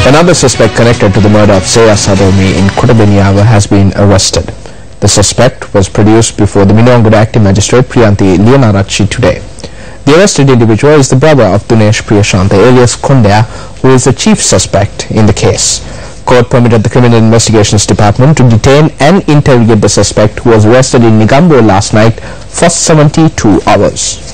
Another suspect connected to the murder of Seya Sadewmi in Kutabinyawa has been arrested. The suspect was produced before the Minongoda Acting Magistrate Priyanti Leonaracci today. The arrested individual is the brother of Dinesh Priyashanta alias Kondya, who is the chief suspect in the case. Court permitted the Criminal Investigations Department to detain and interrogate the suspect, who was arrested in Negombo last night for 72 hours.